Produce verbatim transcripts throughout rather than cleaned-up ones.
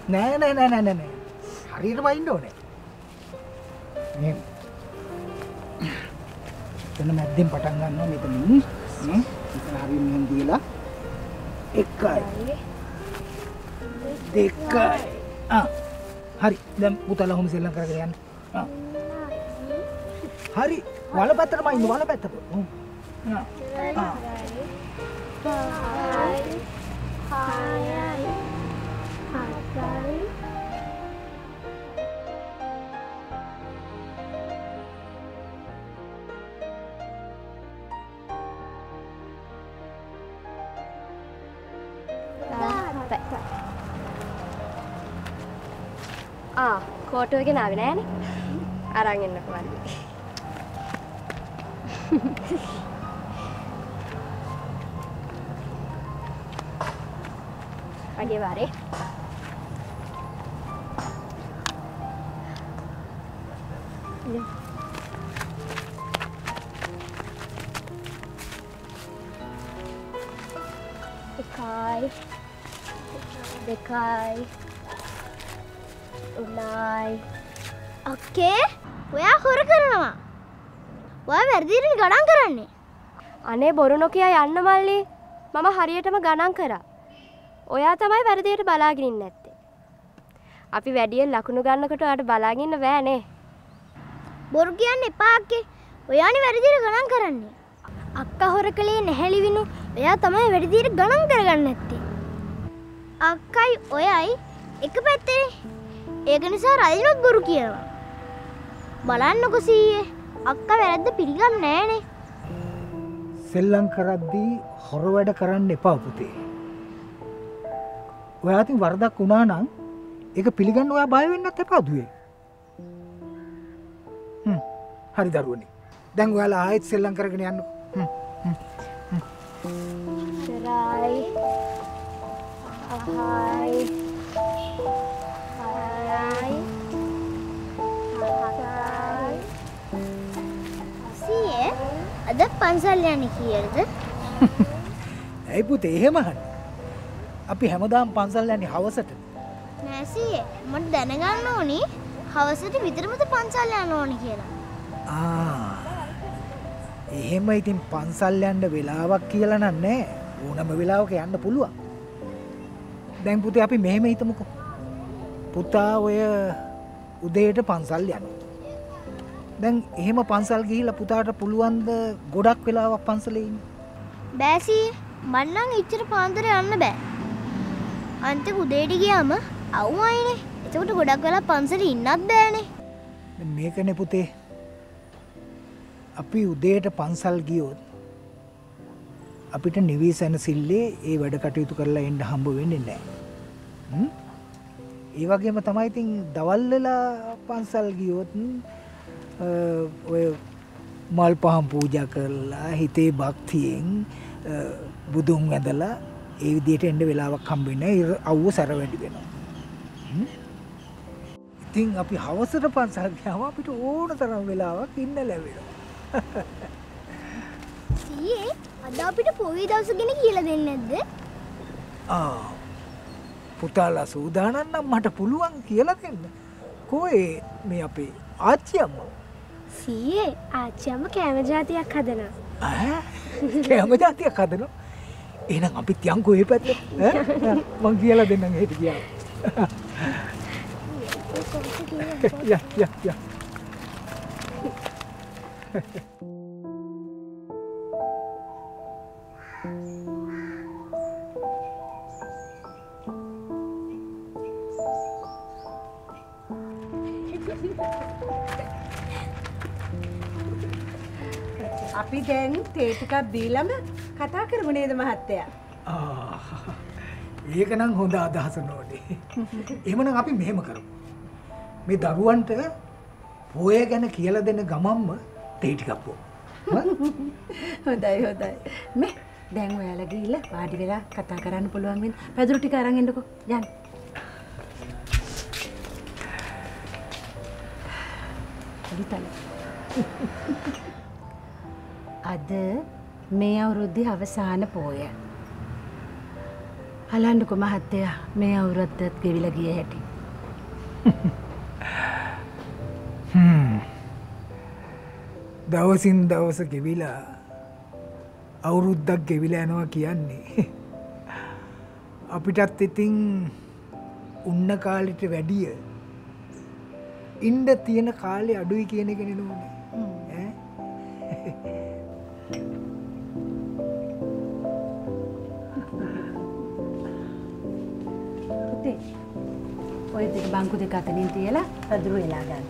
නෑ නෑ නෑ නෑ නෑ. හරියට වයින්න ඕනේ. මේ එතන මැද්දෙන් පටන් ගන්නවා මෙතනින්. නේ? මෙතන හරියට මෙහෙම දීලා එකයි. දෙකයි. ආ. හරි. දැන් පුතාලා කොහොම සෙල්ලම් කරගෙන යන්න. ආ. හරි. වල පැත්තටම ඉන්න වල පැත්තට. හ්ම්. ආ. ආ. හායි. හායි. හායි. ආ කෝටුව ගෙනාවේ නෑනේ. අරන් එන්නකෝ වන්දි. අගේ වාරේ. එකයි දෙකයි උනායි අක්කේ ඔයා හොර කරනවා. ඔයා වැරදිට ගණන් කරන්නේ. අනේ බොරු නොකිය යන්න මල්ලි. මම හරියටම ගණන් කරා. ඔයා තමයි වැරදියට බලාගෙන ඉන්නේ නැත්තේ. අපි වැඩියෙන් ලකුණු ගන්නකොට ඔයාට බලාගෙන ඉන්න බෑනේ. බොරු කියන්න එපා අක්කේ. ඔයානේ වැරදිට ගණන් කරන්නේ. අක්කා හොර කලේ නැහැලි විනු. ඔයා තමයි වැරදිට ගණන් කරගන්නේ නැත්තේ. අක්කයි ඔයයි එක පැත්තේ. ඒක නිසා රයිනොත් බොරු කියනවා. බලන්නකො සීයේ අක්කා වැරද්ද පිළිගන්නේ නෑනේ. සෙල්ලම් කරද්දී හොර වැඩ කරන්න එපා පුතේ. ඔයා අතින් වරදක් වුණා නම් ඒක පිළිගන්න ඔයා බය වෙන්නත් එපා දුවේ. හ්ම්. හරි දරුවනේ. දැන් ඔයාලා ආයෙත් සෙල්ලම් කරගෙන යන්නකෝ. හ්ම්. හ්ම්. සරයි. ආහයි. අද පන්සල් යන්නේ කීයද? ඇයි පුතේ එහෙම අහන්නේ? අපි හැමදාම පන්සල් යන්නේ හවසට. නෑ සීයේ මට දැනගන්න ඕනි හවසට විතරමද පන්සල් යන්න ඕනි කියලා. ආ. එහෙම ඉතින් පන්සල් යන්න වෙලාවක් කියලා නෑ. ඕනම වෙලාවක යන්න පුළුවන්. දැන් පුතේ අපි මෙහෙම හිතමුකෝ. පුතා ඔය උදේට පන්සල් යනවා. දැන් එහෙම පන්සල් ගිහිල්ලා පුතාට පුළුවන් ද ගොඩක් වෙලාවක් පන්සලේ ඉන්න? බෑ සීයේ මං නම් ඉච්චර පාන්දර යන්න බෑ. අන්තිම උදේට ගියාම අවුමයිනේ. එතකොට ගොඩක් වෙලා පන්සලේ ඉන්නත් බෑනේ. දැන් මේකනේ පුතේ. අපි උදේට පන්සල් ගියොත් අපිට නිවිසනසිල්ලේ ඒ වැඩ කටයුතු කරලා එන්න හම්බ වෙන්නේ නැහැ. හ්ම්? ඒ වගේම තමයි ඉතින් දවල් වෙලා පන්සල් ගියොත් ඔය මල් පහන් පූජා කරලා හිතේ භක්තියෙන් බුදුන් වැඳලා ඒ විදිහට එන්න වෙලාවක් හම්බෙන්නේ නැහැ. අවුව සැර වැඩි වෙනවා. ඉතින් අපි හවසට පන්සල් ගියාම අපිට ඕන තරම් වෙලාවක් ඉන්න ලැබෙනවා. සීයේ අද අපිට පොයි දවස ගැන කියලා දෙන්නේ නැද්ද? ආ පුතාලා සූදානම් නම් මට පුළුවන් කියලා දෙන්න. කොහේ මේ අපේ ආච්චි අම්මා? සීයේ ආච්චි අම්මා කෑම જાතියක් හදනවා. ඈ කෑම જાතියක් හදනවා? එහෙනම් අපිත් යන්කෝ ඒ පැත්තට. ඈ මං කියලා දෙන්නම් එහෙට ගියා. යා යා යා. අපි දැන් තේ ටිකක් දීලම කතා කරමු නේද මහත්තයා? ආ ඒක නම් හොඳ අදහස නෝනේ. එහෙමනම් අපි මෙහෙම කරමු. මේ දරුවන්ට පොය ගැන කියලා දෙන ගමම්ම තේ ටිකක් බොමු. හොඳයි හොඳයි. මේ දැන් ඔයාලා ගිහිල්ලා වාඩි වෙලා කතා කරන්න පුළුවන් වෙන පැදුරු ටික අරන් එන්නකෝ. යන්න. විතල. අද මේ අවුරුද්දේ අවසාන පෝය. බලන්නකො මහත්තයා මේ අවුරුද්දත් ගෙවිලා ගිය හැටි. හ්ම්. දවසින් දවස ගෙවිලා අවුරුද්දක් ගෙවිලා යනවා කියන්නේ අපිටත් ඉතින් උන්න කාලෙට වැඩිය ඉන්න තියෙන කාලේ අඩුයි කියන එක නෙනෝනේ. ඈ පුතේ ඔය දෙක බංකු දෙක අතරින් තියලා පැදුරු එලා ගන්න.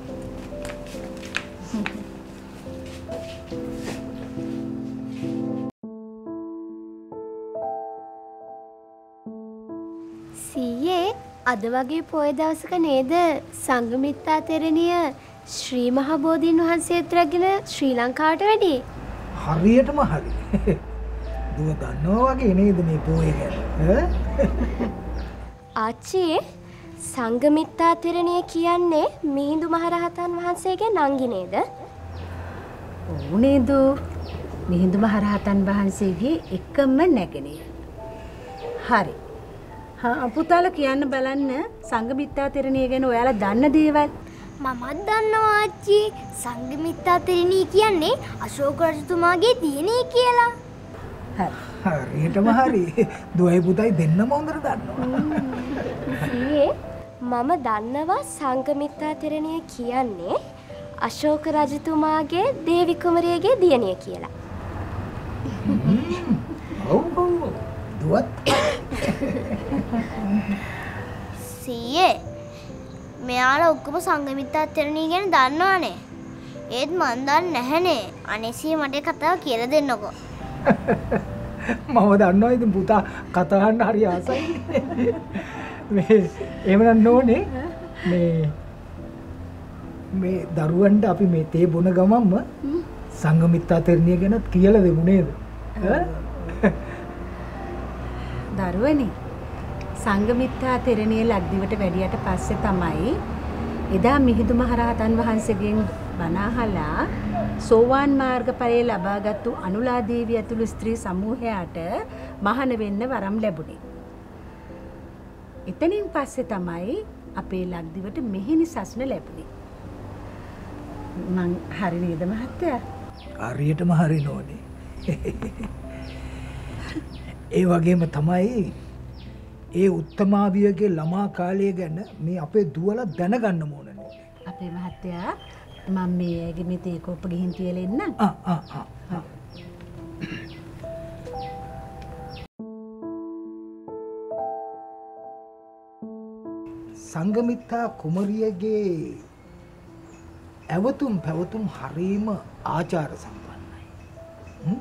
සීයේ අද වගේ පොය දවසක නේද සංඝමිත්තා තෙරණිය ශ්‍රී මහා බෝධීන් වහන්සේත් රැගෙන ශ්‍රී ලංකාවට වැඩි. හරියටම හරි. දුව දන්නවා වගේ නේද මේ පොය ගැන? ආච්චි සංඝමිත්තා තෙරණිය කියන්නේ මිහිඳු මහරහතන් වහන්සේගේ නංගි නේද? ඔව් නේද? මිහිඳු මහරහතන් වහන්සේගේ එකම නැගණිය. හරි. හා පුතාලා කියන්න බලන්න සංඝමිත්තා තෙරණිය ගැන ඔයාලා දන්න දේවල්. මමත් දන්නවා ආච්චි සංඝමිත්තා තෙරණිය කියන්නේ අශෝක රජතුමාගේ දියණිය කියලා. හරි. හරියටම හරි. දුවයි පුතයි දෙන්නම හොඳට දන්නවා. සීයේ මම දන්නවා සංඝමිත්තා තෙරණිය කියන්නේ අශෝක රජතුමාගේ දේවි කුමරියගේ දියණිය කියලා. ඔව් ඔව්. දුවත් සීයේ මෙයාලා ඔක්කොම සංඝමිත්තා තෙරණිය ගැන දන්නවනේ. ඒත් මන් දන්නේ නැහනේ. අනේ සීයේ මට කතාව කියලා දෙන්නකෝ. මම දන්නවා ඉතින් පුතා කතා කරන්න හරි ආසයි. මේ එහෙම නෝනේ මේ මේ දරුවන්ට අපි මේ තේ බොන ගමන්ම සංඝමිත්තා තෙරණිය ගැනත් කියලා දෙමු නේද? දරුවනි සංඝමිත්තා තෙරණිය ලක්දිවට වැඩියට පස්සේ තමයි එදා මිහිඳු මහරහතන් වහන්සේගෙන් බණ අහලා සෝවාන් මාර්ගඵලය ලබාගත්තු අනුලා දේවිය ඇතුළු ස්ත්‍රී සමූහයට මහාන වෙන්න වරම් ලැබුණේ. එතනින් පස්සේ තමයි අපේ ලක්දිවට මෙහෙණි සසුන ලැබුණේ. මං හරි නේද මහත්තයා? හරියටම හරි නෝනේ. ඒ වගේම තමයි ඒ උත්තමාවියගේ ළමා කාලය ගැන මේ අපේ දුවලා දැනගන්න ඕන නේද? අපේ මහත්තයා මම මේ ඇගේ මේ තේ කොප්ප ගිහින් තියලා එන්නම්. ආ ආ ආ. සංඝමිත්තා කුමරියගේ ඇවතුම් පැවතුම් හරීම ආචාර සම්පන්නයි.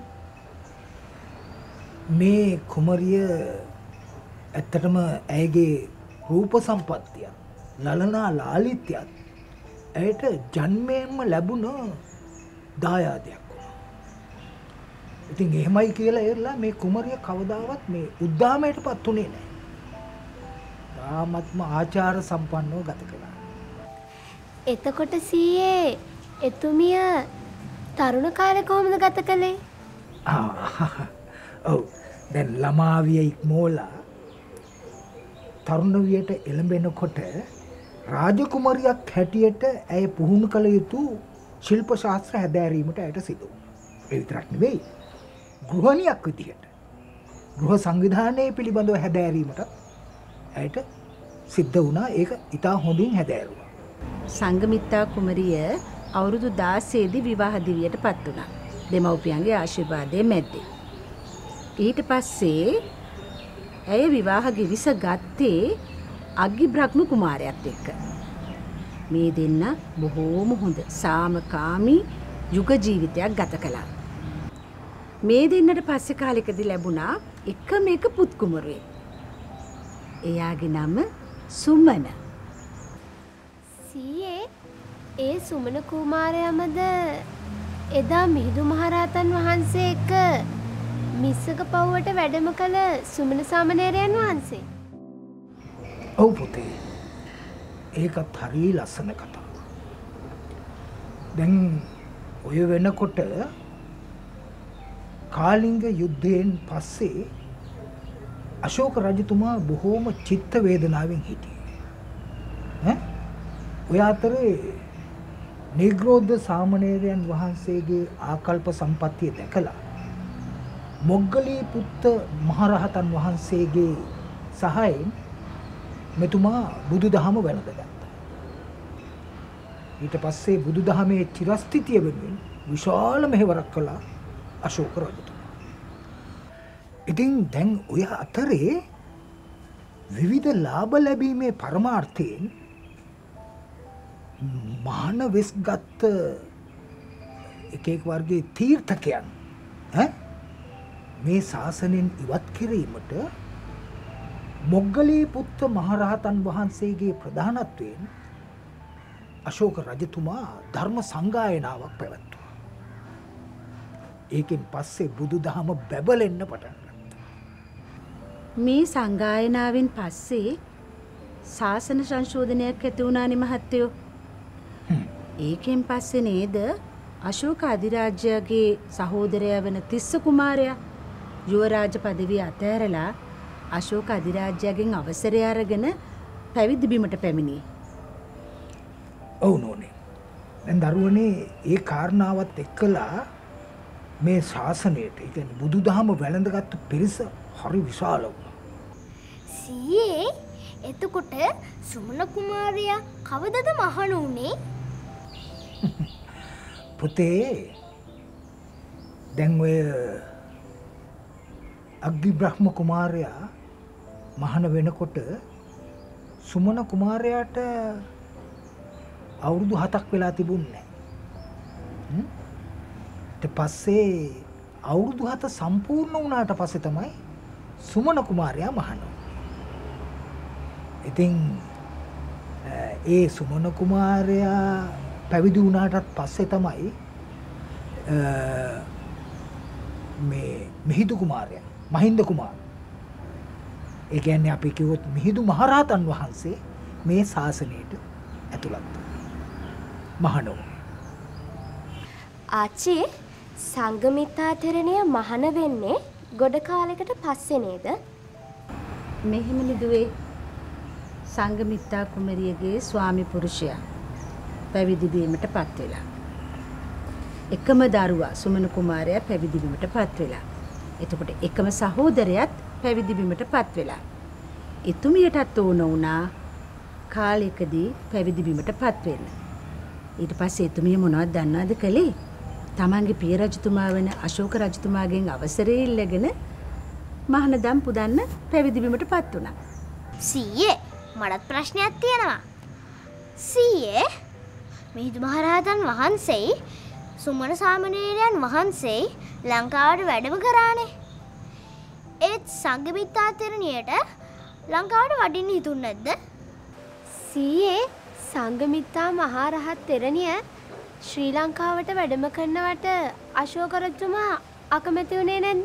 මේ කුමරිය ඇත්තටම ඇයගේ රූප සම්පත්තිය ලලනා ලාලිත්‍යත් ඇයට ජන්මයෙන්ම ලැබුණ දායාදයක් වුණා. ඉතින් එහෙමයි කියලා එරලා මේ කුමරිය කවදාවත් මේ උද්දාමයටපත් උනේ නැහැ. තාමත්ම ආචාර සම්පන්නව ගත කළා. එතකොට සීයේ එතුමිය තරුණ කාලේ කොහොමද ගත කළේ? ආ ඔව් දැන් ළමාවිය ඉක්මෝලා තරුණ වියට එළඹෙනකොට රාජකුමාරියක් හැටියට ඇය පුහුණු කළ යුතු ශිල්ප ශාස්ත්‍ර හැදෑරීමට ඇයට සිදු වුණා. ඒ විතරක් නෙවෙයි ගෘහණියක් විදිහට ගෘහ සංවිධානයේ පිළිබඳව හැදෑරීමට ඇයට සිද්ධ වුණා. ඒක ඉතා හොඳින් හැදෑරුවා. සංඝමිත්තා කුමරිය අවුරුදු දාසයේ දී විවාහ දිවියට පත් වුණා. දෙමව්පියන්ගේ ආශිර්වාදයෙන් මැද්දේ. ඊට පස්සේ ඇය විවාහ ගිවිස ගත්තේ අග්ගි බ්‍රහ්ම කුමාරයාත් එක්ක. මේ දෙන්න බොහෝම හොඳ සාමකාමී යුග ජීවිතයක් ගත කළා. මේ දෙන්නට පස්සේ කාලෙකදී ලැබුණා එකම එක පුත් කුමරුවෙක්. එයාගේ නම සුමන. සීයේ ඒ සුමන කුමාරයාමද එදා මිහිඳු මහරහතන් වහන්සේ එක්ක මිස්සක පව්වට වැඩම කළ සුමන සාමණේරයන් වහන්සේ? ඔව් පුතේ. ඒකත් හරි ලස්සන කතාවක්. දැන් ඔය වෙනකොට කාලිංග යුද්ධයෙන් පස්සේ අශෝක රජතුමා බොහෝම චිත්ත වේදනාවෙන් හිටියේ. ඈ ඔය අතරේ නිග්‍රෝධ සාමණේරයන් වහන්සේගේ ආකල්ප සම්පත්තිය දැකලා මොග්ගලී පුත්ත මහරහතන් වහන්සේගේ සහායෙන් මෙතුමා බුදුදහම වැළඳගත්තා. ඊට පස්සේ බුදුදහමේ චිරස්ථිතිය වෙනුවෙන් විශාල මෙහෙවරක් කළා අශෝක රජතුමා. ඉතින් දැන් ඔය අතරේ විවිධ ලාභ ලැබීමේ පරමාර්ථයෙන් මහාන වෙස් ගත්ත එක එක් වර්ගයේ තීර්ථකයන් ඈ මේ ශාසනයෙන් ඉවත් කිරීමට මොග්ගලී පුත්ත මහරහතන් වහන්සේගේ ප්‍රධානත්වයෙන් අශෝක රජතුමා ධර්ම සංගායනාවක් පැවැත්තුවා. ඒකෙන් පස්සේ බුදුදහම බැබලෙන්න පටන් ගත්තා. මේ සංගායනාවෙන් පස්සේ ශාසන සංශෝධනයක් ඇති වුණානේ මහත්තයෝ. ඒකෙන් පස්සේ නේද අශෝක අධිරාජ්‍යගේ සහෝදරයා වෙන තිස්ස කුමාරයා යුවරාජ පදවිය අතහැරලා අශෝක අධිරාජ්‍යයෙන් අවසරය අරගෙන පැවිදි බිමට පැමිණියේ. ඔව් නෝනේ. දැන් දරුවනේ ඒ කාරණාවත් එක්කලා මේ ශාසනයට, ඒ කියන්නේ බුදුදහම වැළඳගත්තු පිරිස හරි විශාල වුණා. සීයේ එතකොට සුමන කුමාරයා කවදද මහණ වුනේ? පුතේ දැන් ඔය අග්ගි බ්‍රහ්ම කුමාරයා මහණ වෙනකොට සුමන කුමාරයාට අවුරුදු හතක් වෙලා තිබුණේ නැහැ. ඊට පස්සේ අවුරුදු හත සම්පූර්ණ වුණාට පස්සේ තමයි සුමන කුමාරයා මහණ වුනේ. ඉතින් ඒ සුමන කුමාරයා පැවිදි වුණාටත් පස්සේ තමයි මේ මිහිඳු කුමාරයා මහින්ද කුමාර. ඒ කියන්නේ අපි කිව්වොත් මිහිඳු මහරහතන් වහන්සේ මේ ශාසනයට ඇතුළත් වුණා. මහණ වුණා. ආච්චි සංඝමිත්තා තෙරණිය මහණ වෙන්නේ ගොඩ කාලයකට පස්සේ නේද? මෙහෙමනි දුවේ. සංඝමිත්තා කුමරියගේ ස්වාමි පුරුෂයා පැවිදි වීමට පත් වෙලා. එකම දරුවා සුමන කුමාරයා පැවිදි වීමට පත් වෙලා. එතකොට එකම සහෝදරයාත් පැවිදි වීමට පත් වෙලා. එතුමියටත් ඕන වුණා කාලයකදී පැවිදි වීමට පත් වෙන්න. ඊට පස්සේ එතුමිය මොනවද දන්නවද කළේ? තමන්ගේ පිය රජතුමා වෙන අශෝක රජතුමාගෙන් අවසරය ඉල්ලගෙන මහානදම් පුදන්න පැවිදි වීමට පත් වුණා. සීයේ මටත් ප්‍රශ්නයක් තියෙනවා. සීයේ මිහිඳු මහරහතන් වහන්සේ සුමන සාමණේරයන් වහන්සේ ලංකාවට වැඩම කරානේ. ඒත් සංඝමිත්තා තෙරණියට ලංකාවට වඩින්න හිතුන්නේ නැද්ද? සීයේ සංඝමිත්තා මහරහත් තෙරණිය ශ්‍රී ලංකාවට වැඩම කරනවට අශෝක රජතුමා අකමැති වුණේ නැද්ද?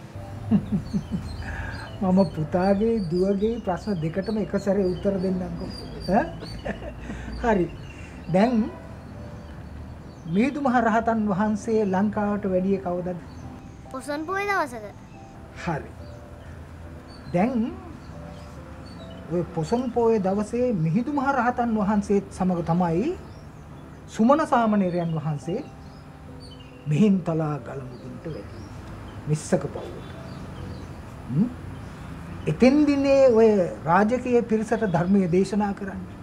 මම පුතාගේ දුවගේ ප්‍රශ්න දෙකටම එක සැරේ උත්තර දෙන්නම්කෝ. ඈ හරි. දැන් මිහිඳු මහරහතන් වහන්සේ ලංකාවට වැඩියේ කවදද? පොසොන් පොය දවසක. හරි. දැන් ඔය පොසොන් පොය දවසේ මිහිඳු මහරහතන් වහන්සේත් සමග තමයි සුමන සාමණේරයන් වහන්සේ මිහින්තලා ගලමුදුන්ට වැඩි. මිස්සක පවුලට. හ්ම්. එතෙන් දිනේ ඔය රාජකීය පිරිසට ධර්මයේ දේශනා කරන්නේ.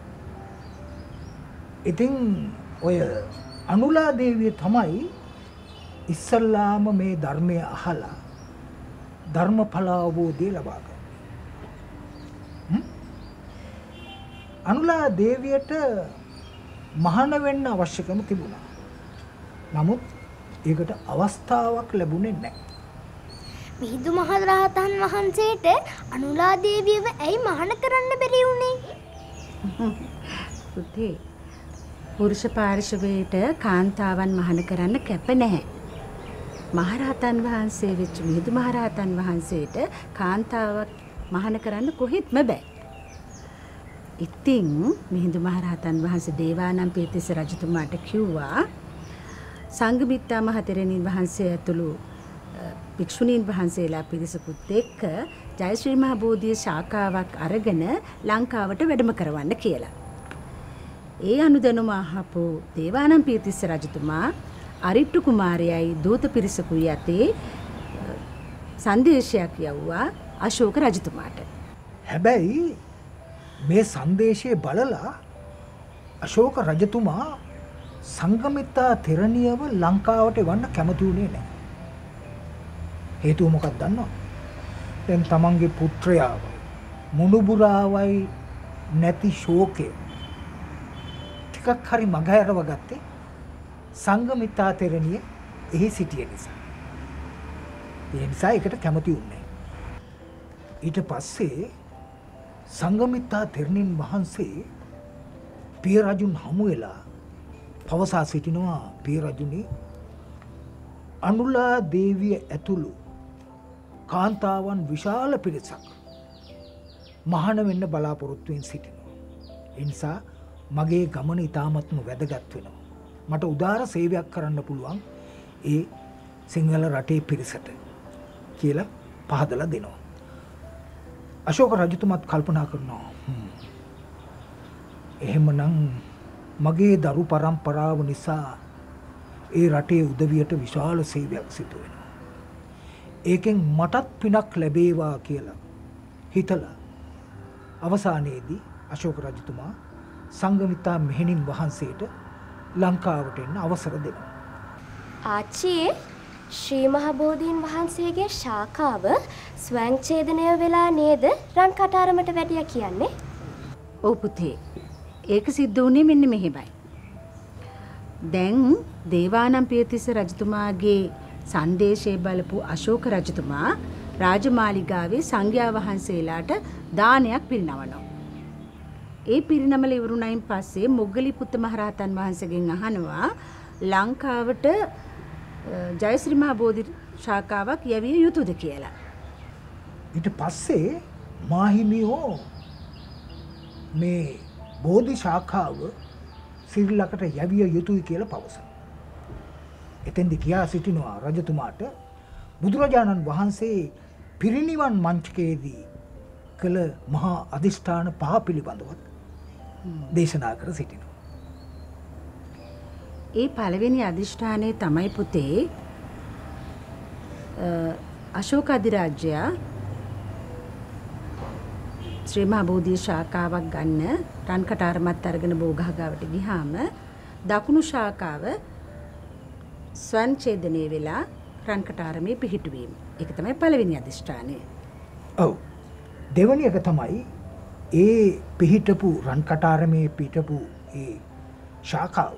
ඉතින් ඔය අනුලා දේවිය තමයි ඉස්සල්ලාම මේ ධර්මය අහලා ධර්මඵල අවබෝධය ලබා ගන්න. අනුලා දේවියට මහාන වෙන්න අවශ්‍යකම තිබුණා. නමුත් ඒකට අවස්ථාවක් ලැබුණේ නැහැ. මිහිඳු මහරහතන් වහන්සේට අනුලා දේවියව ඇයි මහාන කරන්න බැරි වුනේ? පුතේ පුරුෂ පාර්ශවයට කාන්තාවන් මහාන කරන්න කැප නැහැ. මහරහතන් වහන්සේ වෙච්ච මිහිඳු මහරහතන් වහන්සේට කාන්තාවක් මහාන කරන්න කොහෙත්ම බෑ. ඉතින් මිහිඳු මහරහතන් වහන්සේ දේවානම්පියතිස්ස රජතුමාට කිව්වා සංඝමිත්තා මහතෙරණින් වහන්සේ ඇතුළු භික්ෂුණීන් වහන්සේලා පිරිසකුත් එක්ක ජයශ්‍රී මහ බෝධිය ශාඛාවක් අරගෙන ලංකාවට වැඩම කරවන්න කියලා. ඒ අනුදැනුම අහපු දේවානම්පියතිස්ස රජතුමා අරිට්ටු කුමාරයයි දූත පිරිසකුයි යතේ සංදේශයක් යවුවා අශෝක රජතුමාට. හැබැයි මේ සංදේශය බලලා අශෝක රජතුමා සංගමිත්තා තෙරණියව ලංකාවට එවන්න කැමති වුණේ නැහැ. හේතුව මොකක්ද දන්නවද? දැන් තමන්ගේ පුත්‍රයාවයි මුණුබුරාවයි නැති ශෝකය ටිකක් හරි මගහැරව ගත්තේ සංගමිත්තා තෙරණිය එහි සිටිය නිසා. ඒ නිසා ඒකට කැමති වුණේ නැහැ. ඊට පස්සේ සංගමිත්තා තෙරණින් වහන්සේ පිය රජුන් හමු වෙලා පවසා සිටිනවා පිය රජුනි අනුලා දේවිය ඇතුළු කාන්තාවන් විශාල පිරිසක් මහාන වෙන්න බලාපොරොත්තු වෙමින් සිටිනවා. ඒ නිසා මගේ ගමන ඉතාමත්ම වැදගත් වෙනවා. මට උදාර සේවයක් කරන්න පුළුවන් ඒ සිංහල රටේ පිරිසට කියලා පහදලා දෙනවා. අශෝක රජතුමත් කල්පනා කරනවා එහෙමනම් මගේ දරු පරම්පරාව නිසා ඒ රටේ උදවියට විශාල සේවයක් සිදු වෙනවා. ඒකෙන් මටත් පිනක් ලැබේවා කියලා හිතලා අවසානයේදී අශෝක රජතුමා සංගමිත්තා මෙහෙණින් වහන්සේට ලංකාවට එන්න අවසර දෙනවා. ආච්චී ශ්‍රී මහ බෝධීන් වහන්සේගේ ශාඛාව ස්වයංඡේදනය වෙලා නේද රන් කටාරමට වැඩියා කියන්නේ? ඔව් පුතේ. ඒක සිද්ධ වුණේ මෙන්න මෙහෙමයි. දැන් දේවානම්පියතිස්ස රජතුමාගේ සංදේශය බලපු අශෝක රජතුමා රාජමාලිගාවේ සංඝයා වහන්සේලාට දානයක් පිරිනවනවා. ඒ පිරිනමල ඉවරුණයින් පස්සේ මොග්ගලීපුත්ත මහරහතන් වහන්සේගෙන් අහනවා ලංකාවට ජයශ්‍රී මහ බෝධි ශාඛාවක් යවිය යුතුද කියලා. ඊට පස්සේ මාහිමියෝ මේ බෝධි ශාඛාව සිරිලකට යවිය යුතුයි කියලා පවසනවා. එතෙන්දි කියා සිටිනවා රජතුමාට බුදුරජාණන් වහන්සේ පිරිනිවන් මංචකයේදී කළ මහා අධිෂ්ඨාන පහ පිළිබඳව දේශනා කර සිටිනවා. ඒ පළවෙනි අධිෂ්ඨානයේ තමයි පුතේ අශෝක අධිරාජ්‍යයා ශ්‍රී මහ බෝධි ශාඛාවක් ගන්න රන් කටාරමත් අරගෙන බෝගහගාවට ගියාම දකුණු ශාඛාව ස්වංඡේදනය වෙලා රන් කටාරමේ පිහිටුවීම. ඒක තමයි පළවෙනි අධිෂ්ඨානය. ඔව්. දෙවෙනි එක තමයි ඒ පිහිටපු රන් කටාරමේ පිහිටපු ඒ ශාඛාව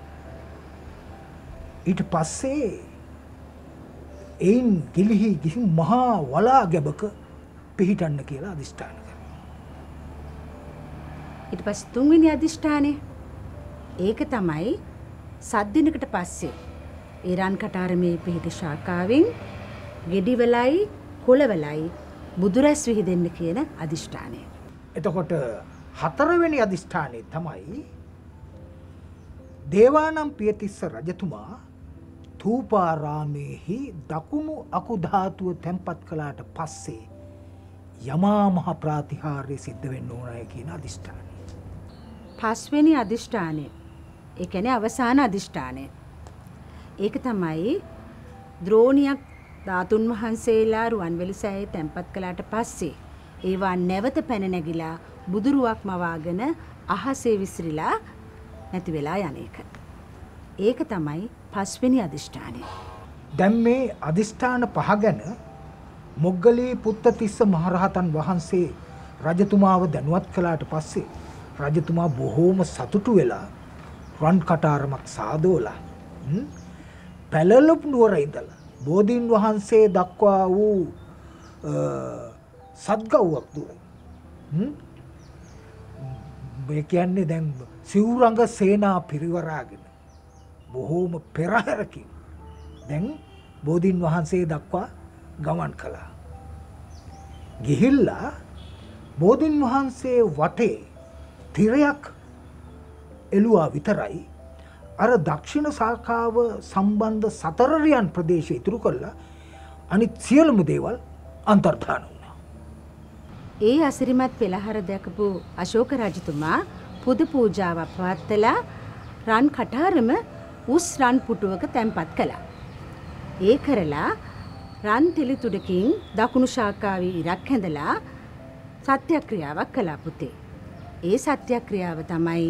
ඊට පස්සේ එයින් ගිලිහි ගිහින් මහා වලා ගැබක පිහිටන්න කියලා අධිෂ්ඨාන කරනවා. ඊට පස්සේ තුන්වෙනි අධිෂ්ඨානය ඒක තමයි සත් දිනකට පස්සේ ඒ රන් කටාරමේ පිහිට ශාඛාවෙන් ගෙඩි වලයි කොළ වලයි බුදුරැස් විහිදෙන්න කියන අධිෂ්ඨානය. එතකොට හතරවෙනි අධිෂ්ඨානය තමයි දේවානම්පියතිස්ස රජතුමා තූපාරාමේහි දකුණු අකු ධාතුව තැන්පත් කළාට පස්සේ යමා මහ ප්‍රාතිහාර්ය සිද්ධ වෙන්න ඕනයි කියන අධිෂ්ඨානය. පස්වෙනි අධිෂ්ඨානය. ඒ කියන්නේ අවසාන අධිෂ්ඨානය. ඒක තමයි ද්‍රෝණියක් ධාතුන් වහන්සේලා රුවන්වැලි සෑයේ තැන්පත් කළාට පස්සේ ඒවා නැවත පැන නැගිලා බුදුරුවක් මවාගෙන අහසේ විසිරිලා නැති වෙලා යන එක. ඒක තමයි පස්වෙනි අධිෂ්ඨානය. දැන් මේ අධිෂ්ඨාන පහ ගැන මොග්ගලී පුත්තතිස්ස මහරහතන් වහන්සේ රජතුමාව දැනුවත් කළාට පස්සේ රජතුමා බොහෝම සතුටු වෙලා රන් කටාරමක් සාදෝලා පැලලොප් නුවර ඉඳලා බෝධීන් වහන්සේ දක්වා වූ සත්ගව්වක් දුර. මේ කියන්නේ දැන් සිවුරංග සේනා පිරිවරාගෙන බොහෝම පෙරහැරකින් දැන් බෝධීන් වහන්සේ දක්වා ගමන් කළා. ගිහිල්ලා බෝධීන් වහන්සේ වටේ තිරයක් එළුවා විතරයි අර දක්ෂිණ ශාඛාව සම්බන්ධ සතරරියන් ප්‍රදේශය ඉතුරු කළා. අනිත් සියලුම දේවල් අන්තර්ධාන වුණා. ඒ අසිරිමත් පෙළහර දැකපු අශෝක රජතුමා පුද පූජාවක් පවත්වලා රන් කටාරම උස් රන් පුටුවක තැන්පත් කළා. ඒ කරලා රන් තෙලිතුඩකින් දකුණු ශාඛාවේ ඉරක් හැඳලා සත්‍යක්‍රියාවක් කළා පුතේ. ඒ සත්‍යක්‍රියාව තමයි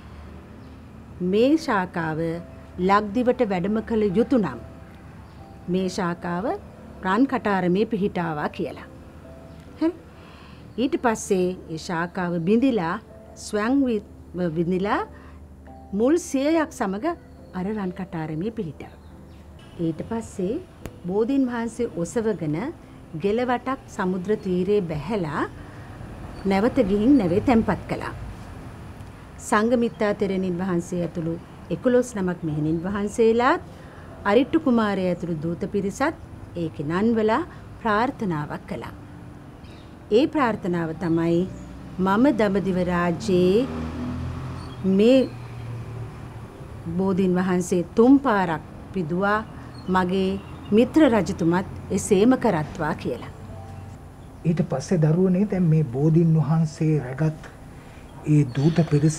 මේ ශාඛාව ලක්දිවට වැඩම කළ යුතු නම් මේ ශාඛාව රන් කටාරමේ පිහිටාවා කියලා. හරි. ඊට පස්සේ ඒ ශාඛාව බිඳිලා ස්වයං බිඳිලා මුල් සියයක් සමග අර රන් කටාරමේ පිහිටාවා. ඊට පස්සේ බෝධීන් වහන්සේ ඔසවගෙන ගෙලවටක් සමුද්‍ර තීරයේ බැහැලා නැවත ගිහින් නැවේ තැන්පත් කළා. සංඝමිත්තා තෙරණින් වහන්සේ ඇතුළු එකොළොස් නමක් මෙහෙණින් වහන්සේලාත් අරිට්ටු කුමාරයා ඇතුළු දූත පිරිසත් ඒකේ නන්වලා ප්‍රාර්ථනාවක් කළා. ඒ ප්‍රාර්ථනාව තමයි මම දඹදිව රාජ්‍යයේ මේ බෝධීන් වහන්සේ තුන් පාරක් පිදුවා මගේ මිත්‍ර රජතුමත් එසේම කරත්වා කියලා. ඊට පස්සේ දරුවනේ දැන් මේ බෝධීන් වහන්සේ රැගත් ඒ දූත පිරිස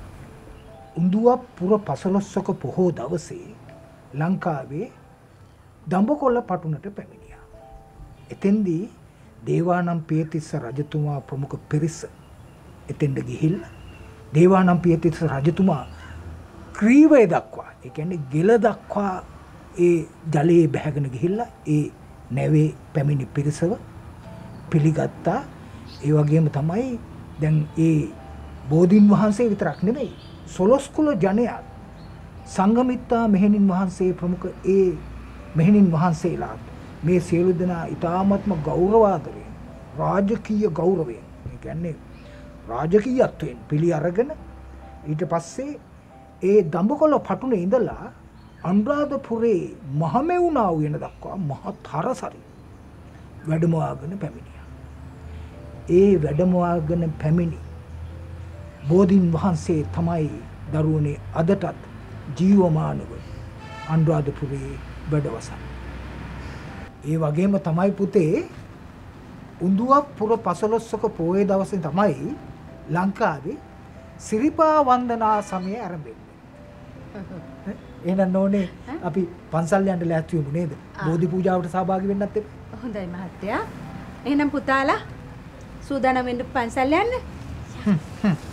උඳුව පුර පසළොස්වක පොහෝ දවසේ ලංකාවේ දඹකොල්ල පටුනට පැමිණියා. එතෙන්දී දේවානම් පියතිස්ස රජතුමා ප්‍රමුඛ පිරිස එතෙන්ට ගිහිල්ලා දේවානම් පියතිස්ස රජතුමා ක්‍රීවය දක්වා ඒ කියන්නේ ගෙල දක්වා ඒ ජලයේ බැහැගෙන ගිහිල්ලා ඒ නැවේ පැමිණි පිරිසව පිළිගත්තා. ඒ වගේම තමයි දැන් ඒ බෝධීන් වහන්සේ විතරක් නෙමෙයි සොළොස්කුල ජනයා සංඝමිත්තා මෙහෙණින් වහන්සේ ප්‍රමුඛ ඒ මෙහෙණින් වහන්සේලා මේ සියලු දෙනා ඊ타ත්ම ගෞරවාදරයෙන් රාජකීය ගෞරවයෙන් ඒ කියන්නේ රාජකීයත්වයෙන් පිළි අරගෙන ඊට පස්සේ ඒ දඹකොළ පටුනේ ඉඳලා අනුරාධපුරේ මහමෙවුනා උයන දක්වා මහත් හරසරි වැඩමවාගෙන පැමිණියා. ඒ වැඩමවාගෙන පැමිණි බෝධීන් වහන්සේ තමයි දරුවනේ අදටත් ජීවමානව අනුරාධපුරේ වැඩවසන්නේ. ඒ වගේම තමයි පුතේ උඳුවක් පුර පසළොස්වක පොහොය දවසේ තමයි ලංකාවේ සිරිපා වන්දනා සමය ආරම්භ වෙන්නේ. එහෙනම් නෝනේ අපි පන්සල් යන්න ලෑස්ති වෙමු නේද? බෝධි පූජාවට සහභාගී වෙන්නත් එපා. හොඳයි මහත්තයා. එහෙනම් පුතාලා සූදානම් වෙන්න පන්සල් යන්න.